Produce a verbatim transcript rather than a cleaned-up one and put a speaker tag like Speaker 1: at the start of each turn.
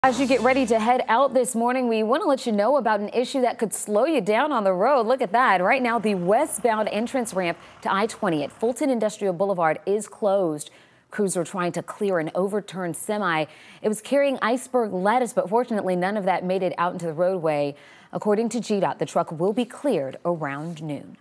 Speaker 1: As you get ready to head out this morning, we want to let you know about an issue that could slow you down on the road. Look at that. Right now, the westbound entrance ramp to I twenty at Fulton Industrial Boulevard is closed. Crews were trying to clear an overturned semi. It was carrying iceberg lettuce, but fortunately, none of that made it out into the roadway. According to G DOT, the truck will be cleared around noon.